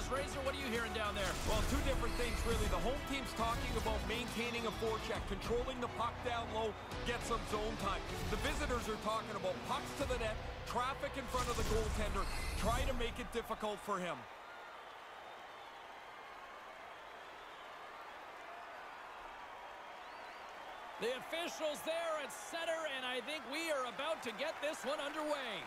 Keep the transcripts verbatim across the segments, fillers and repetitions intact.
Chris Razor, what are you hearing down there? Well, two different things, really. The home team's talking about maintaining a forecheck, controlling the puck down low, get some zone time. The visitors are talking about pucks to the net, traffic in front of the goaltender, try to make it difficult for him. The officials there at center, and I think we are about to get this one underway.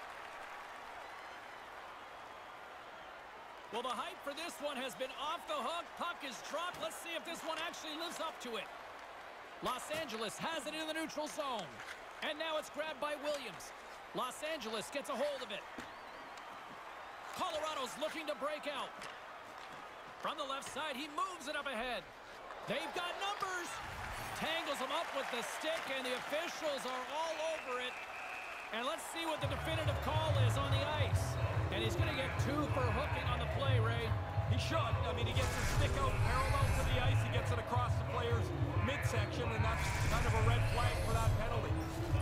Well, the hype for this one has been off the hook. Puck is dropped. Let's see if this one actually lives up to it. Los Angeles has it in the neutral zone. And now it's grabbed by Williams. Los Angeles gets a hold of it. Colorado's looking to break out. From the left side, he moves it up ahead. They've got numbers. Tangles him up with the stick, and the officials are all over it. And let's see what the definitive call is on the ice. And he's going to get two for hooking on the play, Ray. He should. I mean, he gets his stick out parallel to the ice. He gets it across the player's midsection, and that's kind of a red flag for that penalty.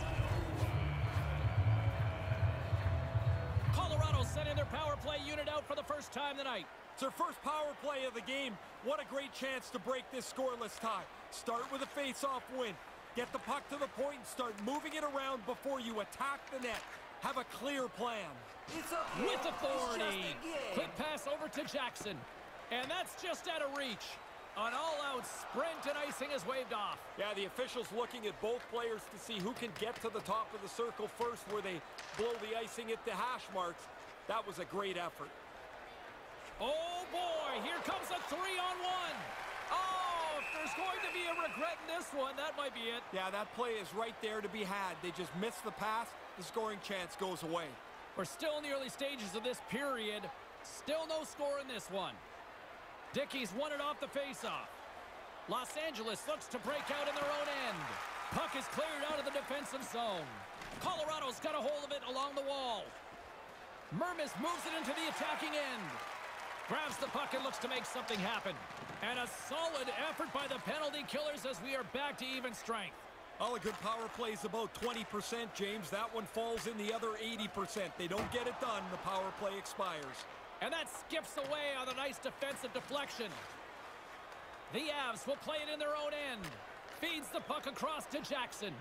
Colorado sending their power play unit out for the first time tonight. It's their first power play of the game. What a great chance to break this scoreless tie. Start with a face-off win. Get the puck to the point and start moving it around before you attack the net. Have a clear plan. It's up with authority. Quick pass over to Jackson. And that's just out of reach. An all-out sprint, and icing is waved off. Yeah, the officials looking at both players to see who can get to the top of the circle first where they blow the icing at the hash marks. That was a great effort. Oh, boy. Here comes a three-on-one. Oh, if there's going to be a regret in this one, that might be it. Yeah, that play is right there to be had. They just missed the pass. The scoring chance goes away. We're still in the early stages of this period. Still no score in this one. Dickey's won it off the faceoff. Los Angeles looks to break out in their own end. Puck is cleared out of the defensive zone. Colorado's got a hold of it along the wall. Mermis moves it into the attacking end. Grabs the puck and looks to make something happen. And a solid effort by the penalty killers as we are back to even strength. All a good power play is about twenty percent, James. That one falls in the other eighty percent. They don't get it done, the power play expires. And that skips away on a nice defensive deflection. The Avs will play it in their own end. Feeds the puck across to Jackson.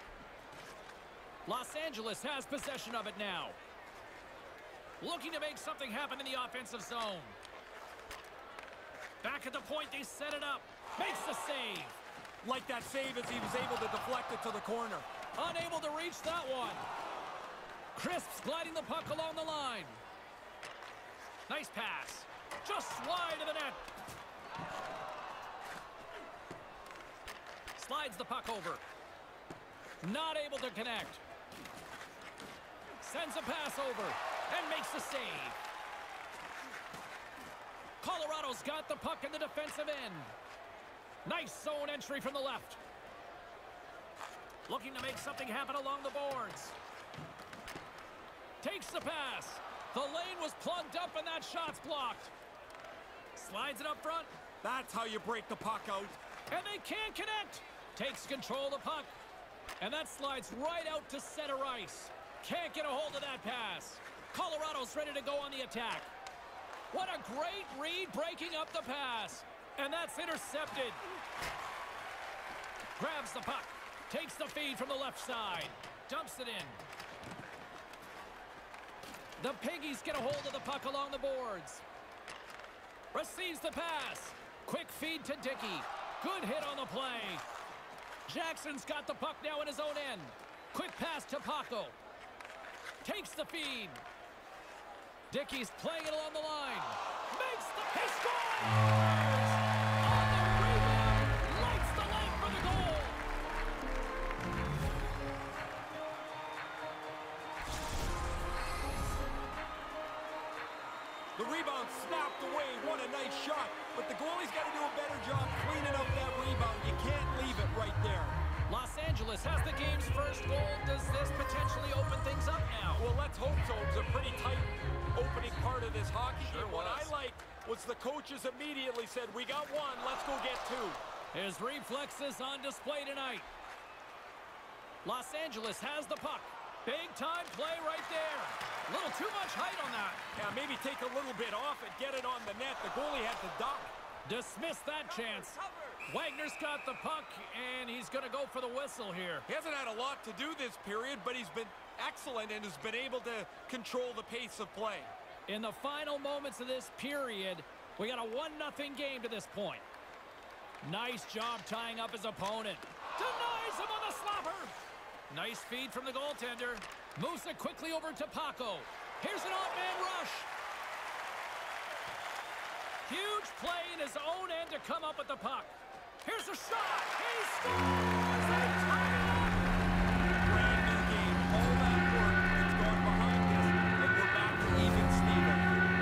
Los Angeles has possession of it now. Looking to make something happen in the offensive zone. Back at the point, they set it up. Makes the save. Like that save as he was able to deflect it to the corner. Unable to reach that one. Crisps gliding the puck along the line. Nice pass. Just wide of the net. Slides the puck over. Not able to connect. Sends a pass over and makes the save. Colorado's got the puck in the defensive end. Nice zone entry from the left. Looking to make something happen along the boards. Takes the pass. The lane was plugged up and that shot's blocked. Slides it up front. That's how you break the puck out. And they can't connect. Takes control of the puck. And that slides right out to center ice. Can't get a hold of that pass. Colorado's ready to go on the attack. What a great read breaking up the pass. And that's intercepted. Grabs the puck. Takes the feed from the left side. Dumps it in. The Piggies get a hold of the puck along the boards. Receives the pass. Quick feed to Dickey. Good hit on the play. Jackson's got the puck now in his own end. Quick pass to Paco. Takes the feed. Dickey's playing it along the line. Makes the... He scores! On the rebound! Lights the leg for the goal! The rebound snapped away. What a nice shot. But the goalie's got to do a better job cleaning up that rebound. You can't leave it right there. Los Angeles has the game's first goal. Does this potentially open things up now? Well, let's hope so. It was a pretty tight opening part of this hockey Sure game. What was. I liked was the coaches immediately said, we got one, let's go get two. His reflexes on display tonight. Los Angeles has the puck. Big-time play right there. A little too much height on that. Yeah, maybe take a little bit off and get it on the net. The goalie had to duck. Dismiss that chance. Wagner's got the puck, and he's going to go for the whistle here. He hasn't had a lot to do this period, but he's been excellent and has been able to control the pace of play. In the final moments of this period, we got a one nothing game to this point. Nice job tying up his opponent. Denies him on the slapper. Nice feed from the goaltender. Moves it quickly over to Paco. Here's an odd-man rush. Huge play in his own end to come up with the puck. Here's a shot. He scores! They tie it up! Brand new game. All that work has gone behind us, and we're back to even Steven.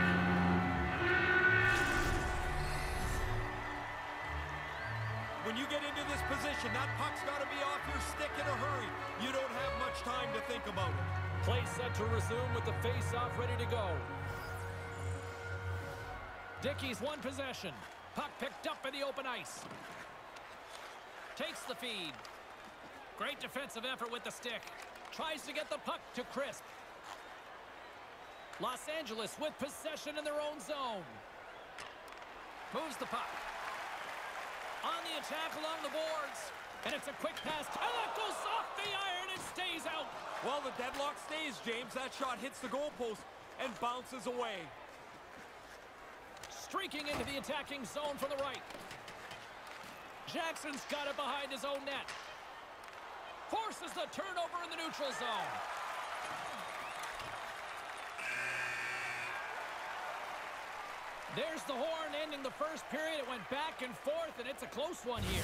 When you get into this position, that puck's got to be off your stick in a hurry. You don't have much time to think about it. Play set to resume with the face-off ready to go. Dickey's one possession. Puck picked up in the open ice. Takes the feed. Great defensive effort with the stick. Tries to get the puck to Crisp. Los Angeles with possession in their own zone. Moves the puck. On the attack along the boards. And it's a quick pass. And that goes off the iron and stays out. Well, the deadlock stays, James. That shot hits the goalpost and bounces away. Streaking into the attacking zone from the right. Jackson's got it behind his own net. Forces the turnover in the neutral zone. There's the horn ending the first period. It went back and forth, and it's a close one here.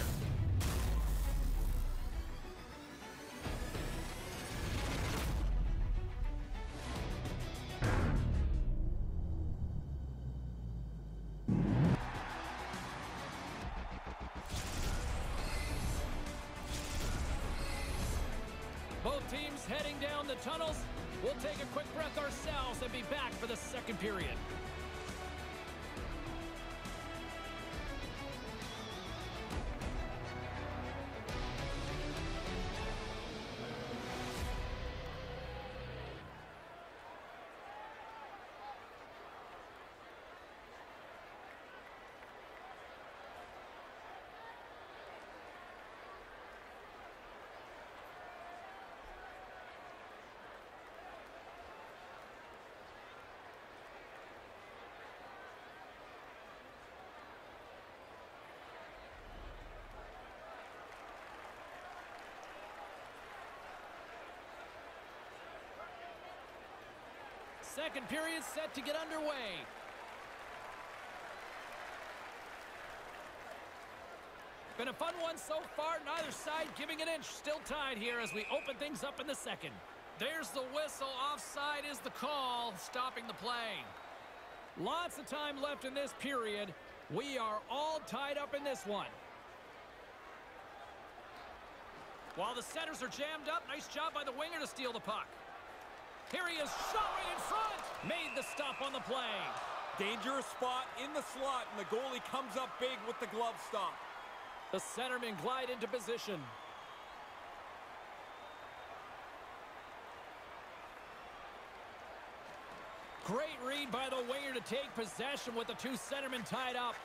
Both teams heading down the tunnels. We'll take a quick breath ourselves and be back for the second period. Second period set to get underway. Been a fun one so far. Neither side giving an inch. Still tied here as we open things up in the second. There's the whistle. Offside is the call, stopping the play. Lots of time left in this period. We are all tied up in this one. While the centers are jammed up, nice job by the winger to steal the puck. Here he is, shot right in front. Made the stop on the play. Dangerous spot in the slot, and the goalie comes up big with the glove stop. The centermen glide into position. Great read by the winger to take possession with the two centermen tied up.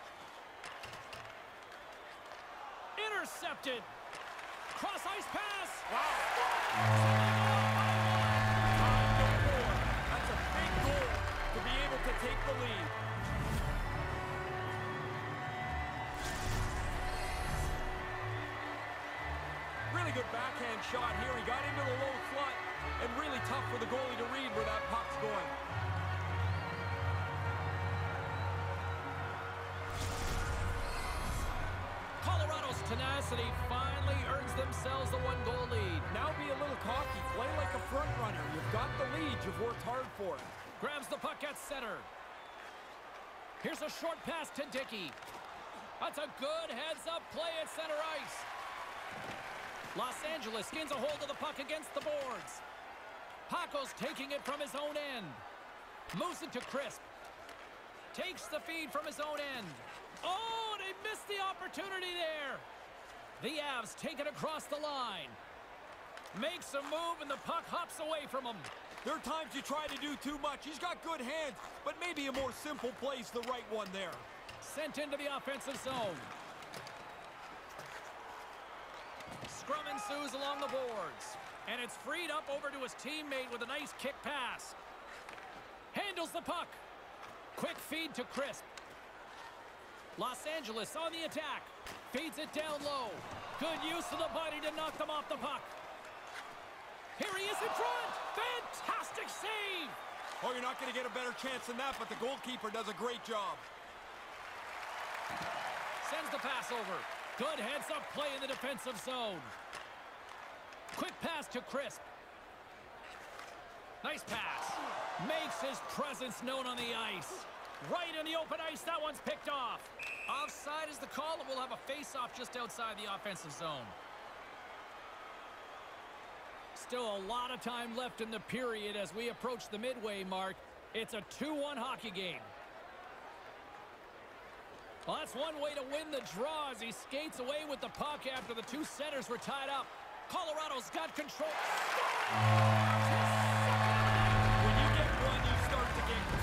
Intercepted. Cross ice pass. Wow. That's a big goal to be able to take the lead. Really good backhand shot here. He got into the low slot, and really tough for the goalie to read where that puck's going. Colorado's tenacity finally earns themselves the one-goal lead. Now be a little cocky. Play like a front runner. You've got the lead. You've worked hard for it. Grabs the puck at center. Here's a short pass to Dickey. That's a good heads-up play at center ice. Los Angeles gains a hold of the puck against the boards. Paco's taking it from his own end. Moves it to Crisp. Takes the feed from his own end. Oh, they missed the opportunity there. The Avs take it across the line. Makes a move, and the puck hops away from him. There are times you try to do too much. He's got good hands, but maybe a more simple play's the right one there. Sent into the offensive zone. Scrum ensues along the boards. And it's freed up over to his teammate with a nice kick pass. Handles the puck. Quick feed to Crisp. Los Angeles on the attack. Feeds it down low. Good use of the body to knock them off the puck. Here he is in front. Fantastic save. Oh, you're not going to get a better chance than that, but the goalkeeper does a great job. Sends the pass over. Good heads-up play in the defensive zone. Quick pass to Crisp. Nice pass. Makes his presence known on the ice. Right in the open ice, that one's picked off. Offside is the call, and we'll have a face-off just outside the offensive zone. Still a lot of time left in the period as we approach the midway mark. It's a two one hockey game. Well, that's one way to win the draw as he skates away with the puck after the two centers were tied up. Colorado's got control. When you get one, you start the game.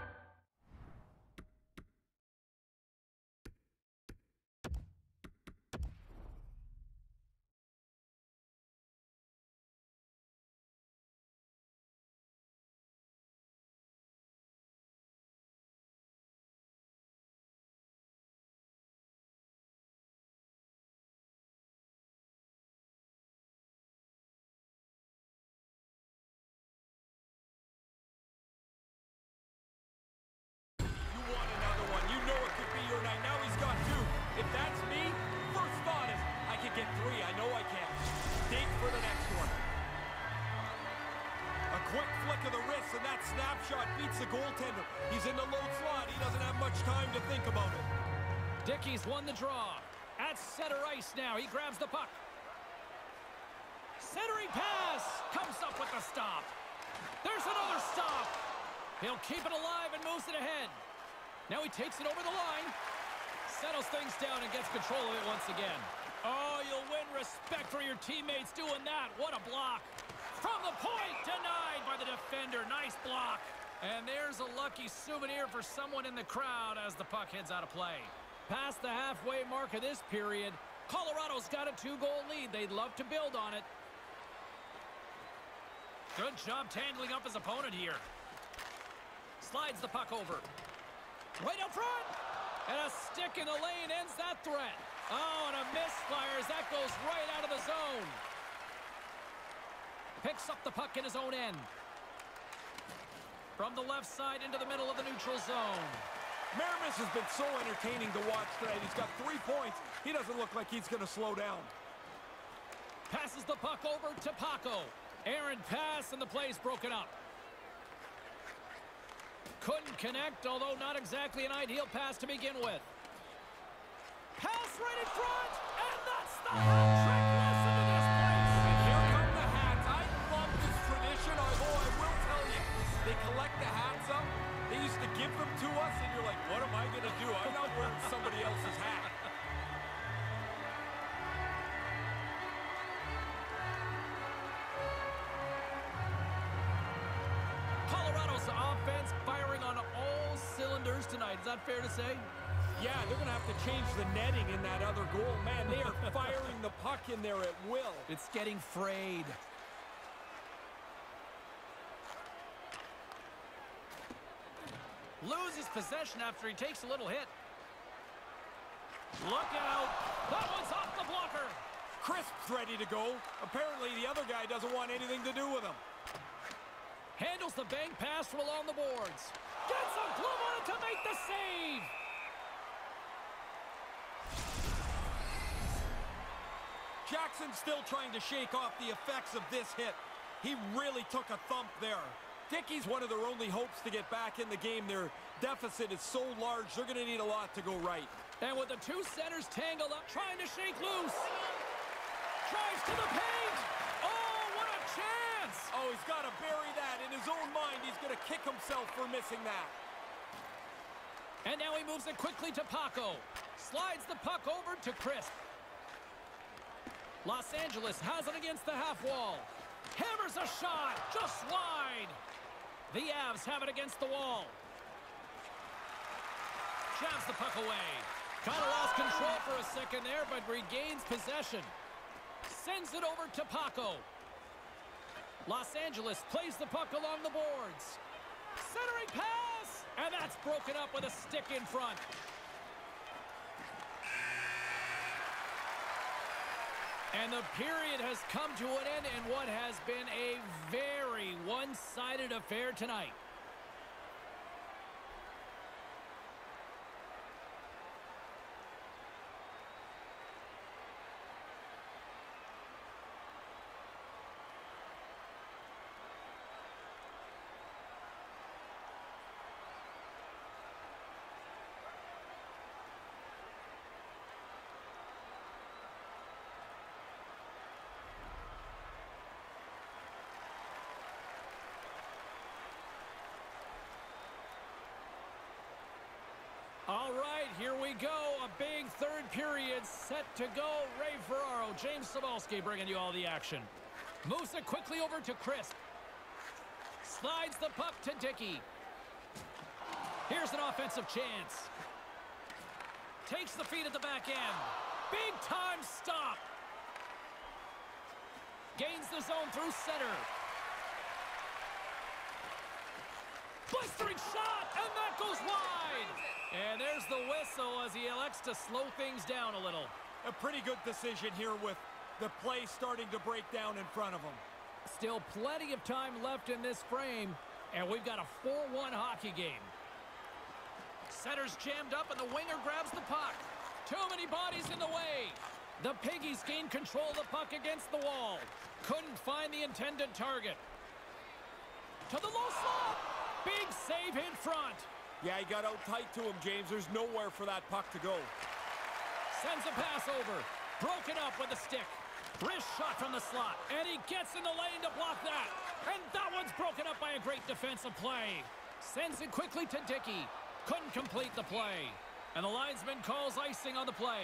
If that's me, first thought is, I can get three. I know I can. Dig for the next one. A quick flick of the wrist, and that snapshot beats the goaltender. He's in the low slot. He doesn't have much time to think about it. Dickey's won the draw. At center ice now. He grabs the puck. Centering pass. Comes up with the stop. There's another stop. He'll keep it alive and moves it ahead. Now he takes it over the line. Settles things down and gets control of it once again. Oh, you'll win respect for your teammates doing that. What a block. From the point, denied by the defender. Nice block. And there's a lucky souvenir for someone in the crowd as the puck heads out of play. Past the halfway mark of this period, Colorado's got a two-goal lead. They'd love to build on it. Good job tangling up his opponent here. Slides the puck over. Right up front. And a stick in the lane ends that threat. Oh, and a misfire as that goes right out of the zone. Picks up the puck in his own end. From the left side into the middle of the neutral zone. Maramis has been so entertaining to watch tonight. He's got three points. He doesn't look like he's going to slow down. Passes the puck over to Paco. Errant pass, and the play's broken up. Couldn't connect, although not exactly an ideal pass to begin with. Pass right in front, and that's the hat trick. Listen to this place. And here come the hats. I love this tradition, although I will tell you, they collect the hats up. They used to give them to us, and you're like, what am I going to do? I'm not wearing somebody else's hat. Colorado's offense firing on all cylinders tonight. Is that fair to say? Yeah, they're going to have to change the netting in that other goal. Man, they are firing the puck in there at will. It's getting frayed. Loses possession after he takes a little hit. Look out. That one's off the blocker. Crisp's ready to go. Apparently, the other guy doesn't want anything to do with him. Handles the bank pass from along the boards. Gets a glove on it to make the save. Jackson's still trying to shake off the effects of this hit. He really took a thump there. Dickey's one of their only hopes to get back in the game. Their deficit is so large, they're going to need a lot to go right. And with the two centers tangled up, trying to shake loose. Drives to the paint. Oh, what a chance. Oh, he's got to bury that. In his own mind, he's going to kick himself for missing that. And now he moves it quickly to Paco. Slides the puck over to Crisp. Los Angeles has it against the half wall. Hammers a shot, just wide. The Avs have it against the wall. Jabs the puck away. Kind of lost control for a second there, but regains possession. Sends it over to Paco. Los Angeles plays the puck along the boards. Centering pass! And that's broken up with a stick in front. And the period has come to an end in what has been a very one-sided affair tonight. All right, here we go. A big third period set to go. Ray Ferraro, James Cybulski bringing you all the action. Moves it quickly over to Crisp. Slides the puck to Dickey. Here's an offensive chance. Takes the feed at the back end. Big time stop. Gains the zone through center. Blistering shot, and that goes wide. And there's the whistle as he elects to slow things down a little. A pretty good decision here with the play starting to break down in front of him. Still plenty of time left in this frame, and we've got a four one hockey game. Center's jammed up, and the winger grabs the puck. Too many bodies in the way. The Piggies gain control of the puck against the wall. Couldn't find the intended target. To the low slot. Big save in front. Yeah, he got out tight to him, James. There's nowhere for that puck to go. Sends a pass over. Broken up with a stick. Wrist shot from the slot. And he gets in the lane to block that. And that one's broken up by a great defensive play. Sends it quickly to Dickey. Couldn't complete the play. And the linesman calls icing on the play.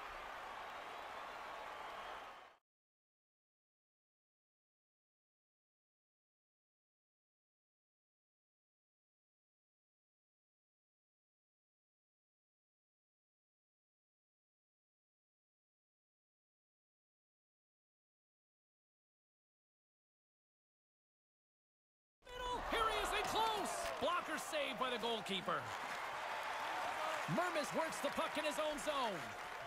Blocker saved by the goalkeeper. Mermis works the puck in his own zone.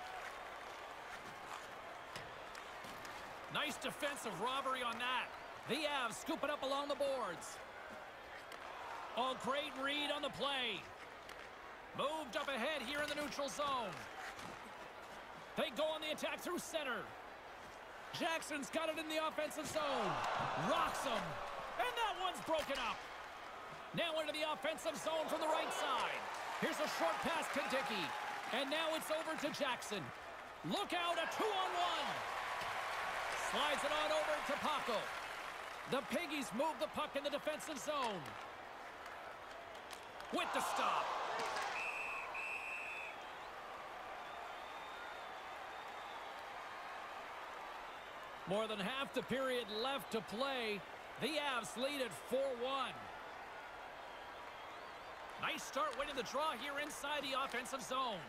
Nice defensive robbery on that. The Avs scoop it up along the boards. Oh, great read on the play. Moved up ahead here in the neutral zone. They go on the attack through center. Jackson's got it in the offensive zone. Rocks him. And that one's broken up. Now into the offensive zone from the right side. Here's a short pass to Dickey. And now it's over to Jackson. Look out, a two-on-one. Slides it on over to Paco. The Piggies move the puck in the defensive zone. With the stop. More than half the period left to play. The Avs lead at four one. Nice start winning the draw here inside the offensive zone.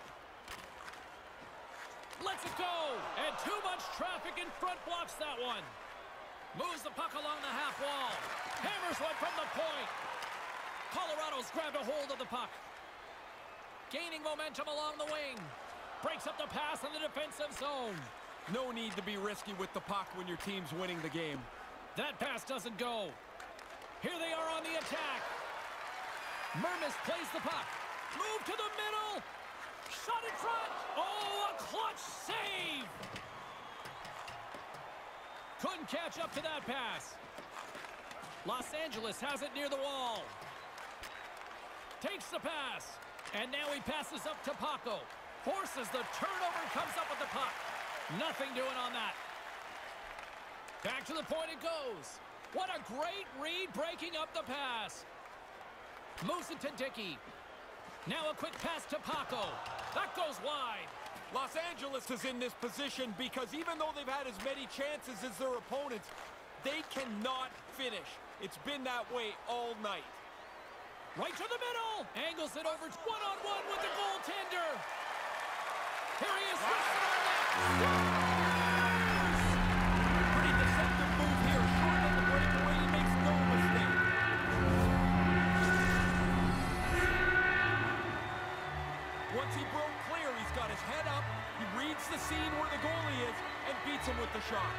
Lets it go. And too much traffic in front blocks that one. Moves the puck along the half wall. Hammers one from the point. Colorado's grabbed a hold of the puck. Gaining momentum along the wing. Breaks up the pass in the defensive zone. No need to be risky with the puck when your team's winning the game. That pass doesn't go. Here they are on the attack. Mermis plays the puck. Move to the middle. Shot in front. Oh, a clutch save. Couldn't catch up to that pass. Los Angeles has it near the wall. Takes the pass. And now he passes up to Paco. Forces the turnover, comes up with the puck. Nothing doing on that. Back to the point it goes. What a great read breaking up the pass. Moves it to Dickey. Now a quick pass to Paco. That goes wide. Los Angeles is in this position because even though they've had as many chances as their opponents, They cannot finish. It's been that way all night. Right to the middle. Angles it over one-on-one with the goaltender. Here he is. Pretty deceptive move here. Short on the breakaway. He makes no mistake. Once he broke clear, he's got his head up. He reads the scene where the goalie is and beats him with the shot.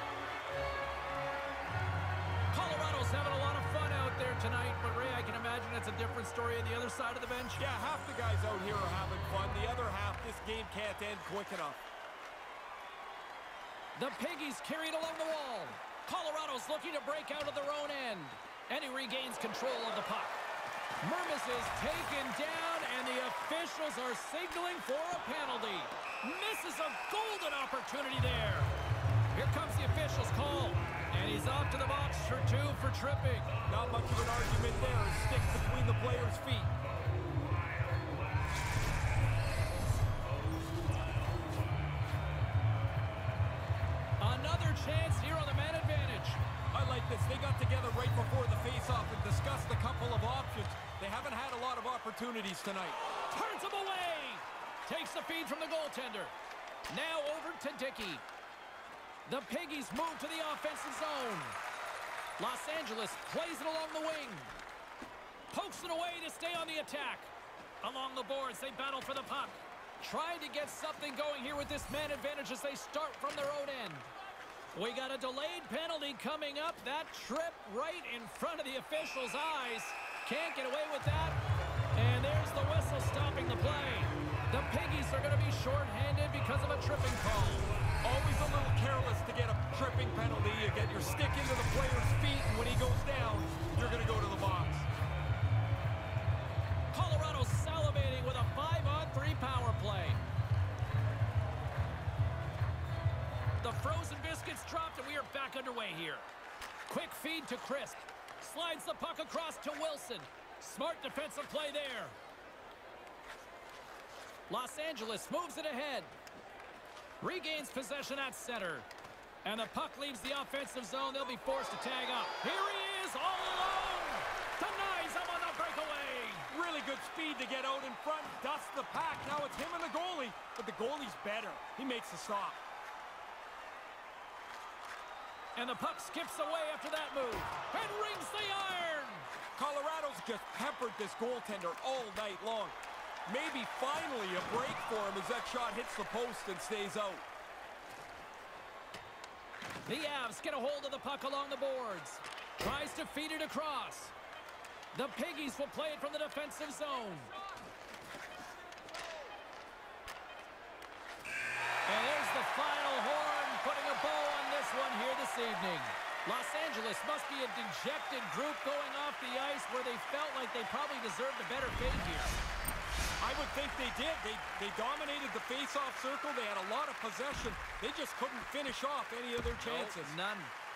Colorado's having a lot of fun out there tonight, but Ray, I can imagine it's a different story on the other side of the bench. Yeah, half the guys out here are having fun. The other half, this game can't end quick enough. The Piggies carried along the wall. Colorado's looking to break out of their own end. And he regains control of the puck. Mermis is taken down, and the officials are signaling for a penalty. Misses a golden opportunity there. Here comes the officials' call. And he's off to the box for two for tripping. Not much of an argument there. A stick between the player's feet. Another chance here on the man advantage. I like this. They got together right before the face-off and discussed a couple of options. They haven't had a lot of opportunities tonight. Turns him away. Takes the feed from the goaltender. Now over to Dickey. The Piggies move to the offensive zone. Los Angeles plays it along the wing. Pokes it away to stay on the attack. Along the boards, they battle for the puck. Trying to get something going here with this man advantage as they start from their own end. We got a delayed penalty coming up. That trip right in front of the officials' eyes. Can't get away with that. And there's the whistle stopping the play. The Piggies are going to be shorthanded because of a tripping call. Always a little careless to get a tripping penalty. You get your stick into the player's feet, and when he goes down, you're going to go to the box. Colorado salivating with a five on three power play. The frozen biscuits dropped, and we are back underway here. Quick feed to Crisp. Slides the puck across to Wilson. Smart defensive play there. Los Angeles moves it ahead. Regains possession at center. And the puck leaves the offensive zone. They'll be forced to tag up. Here he is all alone. Denies him on the breakaway. Really good speed to get out in front. Dusts the pack. Now it's him and the goalie. But the goalie's better. He makes the stop. And the puck skips away after that move. And rings the iron. Colorado's just peppered this goaltender all night long. Maybe finally a break for him as that shot hits the post and stays out. The Avs get a hold of the puck along the boards. Tries to feed it across. The Piggies will play it from the defensive zone. And there's the final horn, putting a bow on this one here this evening. Los Angeles must be a dejected group going off the ice where they felt like they probably deserved a better fate here. I would think they did. They, they dominated the face-off circle. They had a lot of possession. They just couldn't finish off any of their chances. No, none.